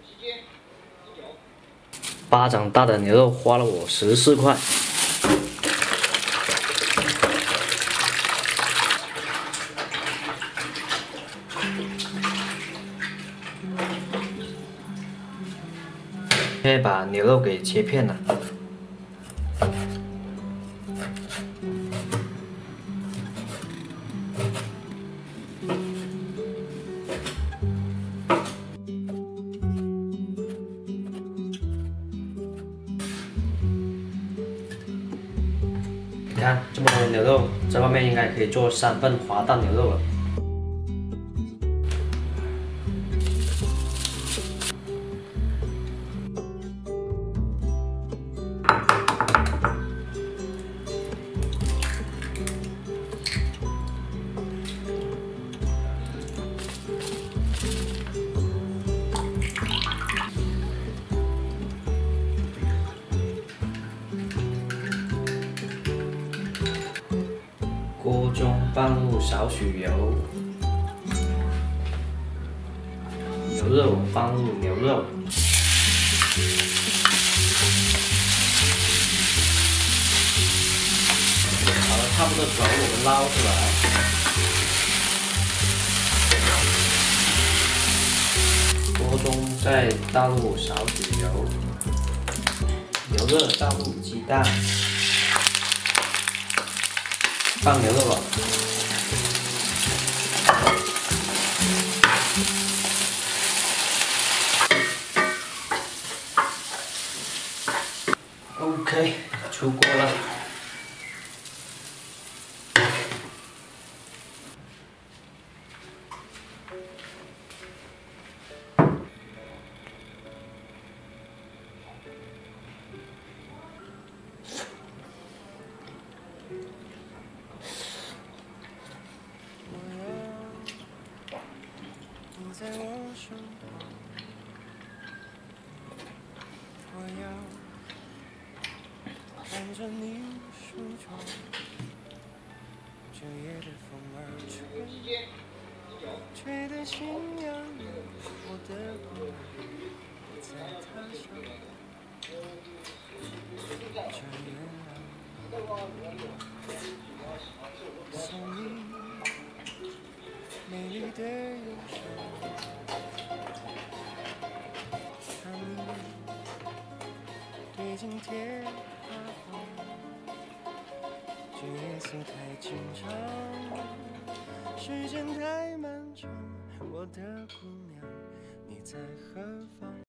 巴掌大的牛肉花了我14块。现在把牛肉给切片了。 你看这么多牛肉，在外面应该可以做3份滑蛋牛肉了。锅中放入少许油，牛肉放入牛肉，好了，差不多熟，我们捞出来。锅中再倒入少许油，油热倒入鸡蛋。 放牛肉了，OK， 出锅了。 在我身旁，我要看着你梳妆，这夜的风儿吹，吹得心痒痒。我的姑娘，你在他乡，这月亮，送你美丽的忧伤。 对镜贴花黄，这夜色太紧张，时间太漫长。我的姑娘，你在何方？